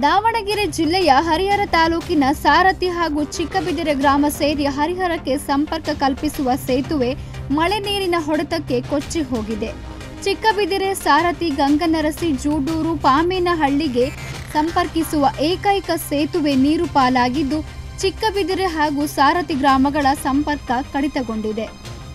ದಾವಣಗೆರೆ ಜಿಲ್ಲೆಯ ಹರಿಹರ ತಾಲೂಕಿನ ಸಾರಥಿ ಹಾಗೂ ಚಿಕ್ಕಬಿದಿರೆ ಗ್ರಾಮ ಸೇರಿ ಹರಿಹರಕ್ಕೆ ಸಂಪರ್ಕ ಕಲ್ಪಿಸುವ ಸೇತುವೆ ಮಳೆ ನೀರಿನ ಹೊಡೆತಕ್ಕೆ ಕೊಚ್ಚಿ ಹೋಗಿದೆ. ಚಿಕ್ಕಬಿದಿರೆ ಸಾರಥಿ ಗಂಗನರಸಿ ಜೂಡೂರು ಪಾಮೇನಹಳ್ಳಿಗೆ ಸಂಪರ್ಕಿಸುವ ಏಕೈಕ ಸೇತುವೆ ನೀರು ಪಾಲಾಗಿದ್ದು ಚಿಕ್ಕಬಿದಿರೆ ಹಾಗೂ ಸಾರಥಿ ಗ್ರಾಮಗಳ ಸಂಪರ್ಕ ಕಡಿತಗೊಂಡಿದೆ.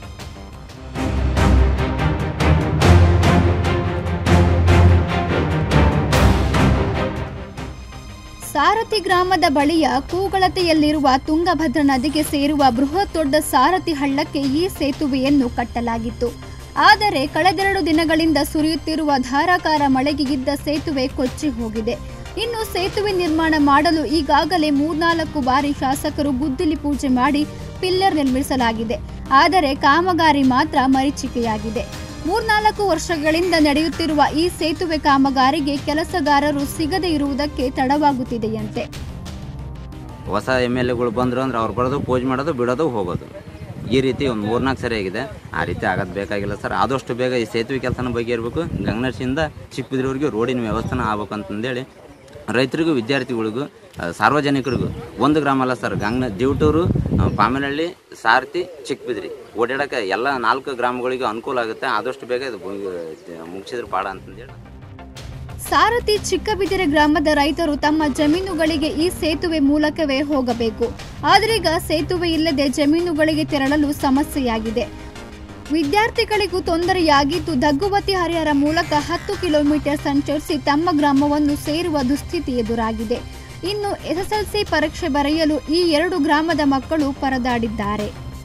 ಸಾರಥಿ ಗ್ರಾಮದ ಬಳಿಯ ಕೂಗಳತೆಯಲ್ಲಿರುವ ತುಂಗಭದ್ರಾ ನದಿಗೆ ಸೇರುವ ಬೃಹತ್ ದೊಡ್ಡ ಸಾರಥಿ ಹಳ್ಳಕ್ಕೆ ಈ ಸೇತುವೆಯನ್ನು ಕಟ್ಟಲಾಗಿತ್ತು. ಆದರೆ ಕಳೆದೆರಡು ದಿನಗಳಿಂದ ಸುರಿಯುತ್ತಿರುವ ಧಾರಾಕಾರ ಮಳೆಗೆ ಇದ್ದ ಸೇತುವೆ ಕೊಚ್ಚಿ ಹೋಗಿದೆ. ಇನ್ನು ಸೇತುವೆ ನಿರ್ಮಾಣ ಮಾಡಲು ಈಗಾಗಲೇ 3-4 ಬಾರಿ ಶಾಸಕರು ಗುದ್ದಲಿ ಪೂಜೆ ಮಾಡಿ ಪಿಲ್ಲರ್ ನಿರ್ಮಿಸಲಾಗಿದೆ. ಆದರೆ ಕಾಮಗಾರಿ ಮಾತ್ರ ಮರೀಚಿಕೆಯಾಗಿದೆ. 3-4 ವರ್ಷಗಳಿಂದ ನಡೆಯುತ್ತಿರುವ ಈ ಸೇತುವೆ ಕಾಮಗಾರಿಗೆ ಕೆಲಸಗಾರರು ಸಿಗದೇ ಇರುವುದಕ್ಕೆ ತಡವಾಗುತ್ತಿದೆಯಂತೆ. ಹೊಸ MLAಗಳು ಬಂದ್ರು ಅಂದ್ರೆ ಅವ್ರು ಬರೋದು ಪೂಜೆ ಮಾಡೋದು ಬಿಡೋದು ಹೋಗೋದು ಈ ರೀತಿ ಒಂದು 3-4 ಸರಿ ಆಗಿದೆ. ಆ ರೀತಿ ಆಗೋದು ಬೇಕಾಗಿಲ್ಲ ಸರ್. ಆದಷ್ಟು ಬೇಗ ಈ ಸೇತುವೆ ಕೆಲಸನ ಬಗೆಯಿರಬೇಕು. ಗಂಗನರ್ಸಿಯಿಂದ ಚಿಕ್ಕಬಿದಿರೆವರೆಗೆ ರೋಡಿನ ವ್ಯವಸ್ಥೆನ ಆಗ್ಬೇಕು ಅಂತಂದೇಳಿ ರೈತರಿಗೂ ವಿದ್ಯಾರ್ಥಿಗಳಿಗೂ ಸಾರ್ವಜನಿಕರಿಗೂ ಒಂದು ಗ್ರಾಮ ಅಲ್ಲ ಸರ್, ದಿವಟೂರು ಪಾಮೇನಹಳ್ಳಿ ಸಾರಥಿ ಚಿಕ್ಕಬಿದಿರೆ ಓಡಾಡಕ್ಕೆ ಎಲ್ಲ 4 ಗ್ರಾಮಗಳಿಗೂ ಅನುಕೂಲ ಆಗುತ್ತೆ. ಆದಷ್ಟು ಬೇಗ ಇದು ಮುಗಿಸಿದ್ರೆ ಪಾಡ ಅಂತಂದೇಳಿ ಸಾರಥಿ ಚಿಕ್ಕಬಿದಿರೆ ಗ್ರಾಮದ ರೈತರು ತಮ್ಮ ಜಮೀನುಗಳಿಗೆ ಈ ಸೇತುವೆ ಮೂಲಕವೇ ಹೋಗಬೇಕು. ಆದ್ರೀಗ ಸೇತುವೆ ಇಲ್ಲದೆ ಜಮೀನುಗಳಿಗೆ ತೆರಳಲು ಸಮಸ್ಯೆಯಾಗಿದೆ. ವಿದ್ಯಾರ್ಥಿಗಳಿಗೂ ತೊಂದರೆಯಾಗಿದ್ದು ದಗ್ಗುವತಿ ಹರಿಹರ ಮೂಲಕ 10 ಕಿಲೋಮೀಟರ್ ಸಂಚರಿಸಿ ತಮ್ಮ ಗ್ರಾಮವನ್ನು ಸೇರುವ ದುಸ್ಥಿತಿ ಎದುರಾಗಿದೆ. ಇನ್ನು SSLC ಪರೀಕ್ಷೆ ಬರೆಯಲು ಈ 2 ಗ್ರಾಮದ ಮಕ್ಕಳು ಪರದಾಡಿದ್ದಾರೆ.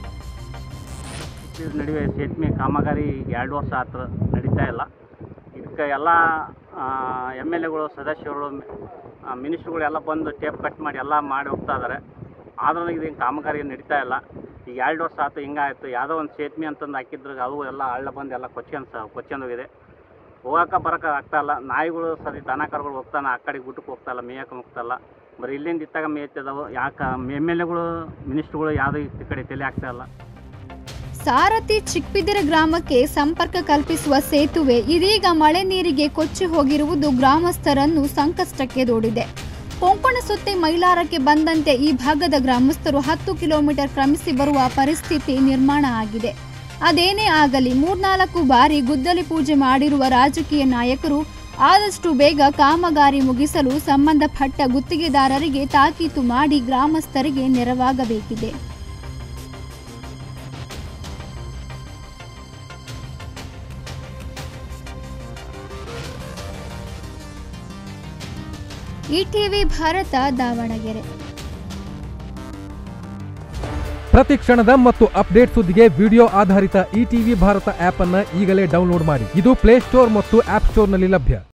ನಡುವೆ ಸೇತುವೆ ಕಾಮಗಾರಿ 2 ವರ್ಷ ಆತ್ರ ನಡೀತಾ ಇಲ್ಲ. ಇದಕ್ಕೆ ಎಲ್ಲ MLAಗಳು ಸದಸ್ಯರು ಮಿನಿಸ್ಟ್ರುಗಳು ಎಲ್ಲ ಬಂದು ಟೇಪ್ ಕಟ್ ಮಾಡಿ ಎಲ್ಲ ಮಾಡಿ ಹೋಗ್ತಾ ಇದ್ದಾರೆ. ಆದ್ರೂ ಇದು ಕಾಮಗಾರಿ ನಡೀತಾ ಇಲ್ಲ. ಈಗ 2 ವರ್ಷ ಆಯ್ತು ಹಿಂಗಾಯ್ತು. ಯಾವುದೋ ಒಂದು ಸೇತುವೆ ಅಂತಂದು ಹಾಕಿದ್ರಾಗ ಅದು ಎಲ್ಲ ಹಳ್ಳ ಬಂದು ಎಲ್ಲ ಕೊಚ್ಕೊಂಡೋಗಿದೆ. ಹೋಗೋಕೆ ಬರೋಕೆ ಆಗ್ತಾ ಇಲ್ಲ. ನಾಯಿಗಳು ಸರಿ ದನ ಕರುಗಳು ಹೋಗ್ತಾನೆ ಆ ಕಡೆ ಗುಟ್ಟಕ್ಕೆ ಹೋಗ್ತಾ ಇಲ್ಲ, ಮೇಯಕ್ಕೆ ಹೋಗ್ತಾ ಇಲ್ಲ. ಬರೀ ಇಲ್ಲಿಂದ ಇತ್ತಾಗ ಮೇಯ್ತಿದ್ದಾವೆ. ಯಾಕೆ MLAಗಳು ಮಿನಿಸ್ಟ್ರುಗಳು ಯಾವುದೋ ಈ ಕಡೆ ತಲೆ ಆಗ್ತಾ ಇಲ್ಲ. ಸಾರಥಿ ಚಿಕ್ಕಬಿದಿರೆ ಗ್ರಾಮಕ್ಕೆ ಸಂಪರ್ಕ ಕಲ್ಪಿಸುವ ಸೇತುವೆ ಇದೀಗ ಮಳೆ ನೀರಿಗೆ ಕೊಚ್ಚಿ ಹೋಗಿರುವುದು ಗ್ರಾಮಸ್ಥರನ್ನು ಸಂಕಷ್ಟಕ್ಕೆ ದೂಡಿದೆ. ಕೊಂಕಣ ಸುತ್ತಿ ಮೈಲಾರಕ್ಕೆ ಬಂದಂತೆ ಈ ಭಾಗದ ಗ್ರಾಮಸ್ಥರು 10 ಕಿಲೋಮೀಟರ್ ಕ್ರಮಿಸಿ ಬರುವ ಪರಿಸ್ಥಿತಿ ನಿರ್ಮಾಣ ಆಗಿದೆ. ಅದೇನೇ ಆಗಲಿ 3-4 ಬಾರಿ ಗುದ್ದಲಿ ಪೂಜೆ ಮಾಡಿರುವ ರಾಜಕೀಯ ನಾಯಕರು ಆದಷ್ಟು ಬೇಗ ಕಾಮಗಾರಿ ಮುಗಿಸಲು ಸಂಬಂಧಪಟ್ಟ ಗುತ್ತಿಗೆದಾರರಿಗೆ ತಾಕೀತು ಮಾಡಿ ಗ್ರಾಮಸ್ಥರಿಗೆ ನೆರವಾಗಬೇಕಿದೆ. ETV ಭಾರತ ದಾವಣಗೆರೆ. ಪ್ರತಿ ಕ್ಷಣದ ಮತ್ತು ಅಪ್ಡೇಟ್ ಸುದ್ದಿಗೆ ವಿಡಿಯೋ ಆಧಾರಿತ ETV ಭಾರತ ಆಪ್ ಅನ್ನು ಈಗಲೇ ಡೌನ್ಲೋಡ್ ಮಾಡಿ. ಇದು ಪ್ಲೇ ಸ್ಟೋರ್ ಮತ್ತು ಆಪ್ ಸ್ಟೋರ್ನಲ್ಲಿ ಲಭ್ಯ.